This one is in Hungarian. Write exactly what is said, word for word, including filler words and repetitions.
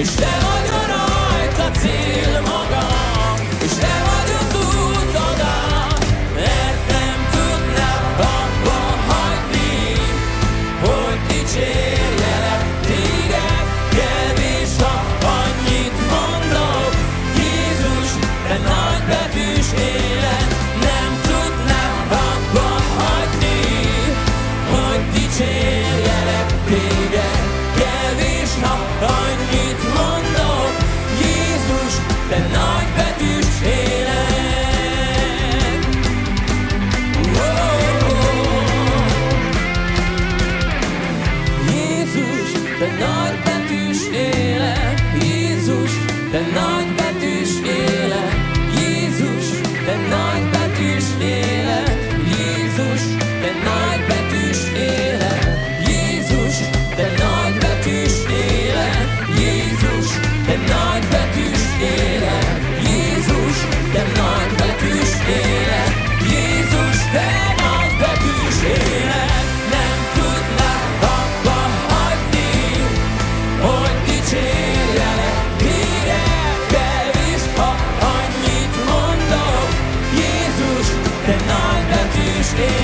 és te vagy a rajta cél maga, és te vagy az út oda, mert nem tudnám abba hagyni, hogy dicsérjelek téged. Kevés, ha annyit mondok, Jézus, te nagybetűs élet, nem tudnám abba hagyni, hogy dicsérjelek téged. Kevés, ha annyit mondok, Jézus, te nagybetűs élet. Jézus, te nagybetűs élet. Jézus, te nagybetűs élet. Jézus, te nagybetűs élet. Jézus, te nagybetűs élet. Jézus, te nagybetűs élet. Jézus, te nagybetűs élet. Jézus, te nagybetűs élet. Jézus, te nagybetűs élet. Nem tudnám abba hagyni, hogy dicsérjelek téged. Kevés, ha annyit mondok, Jézus, te nagybetűs élet.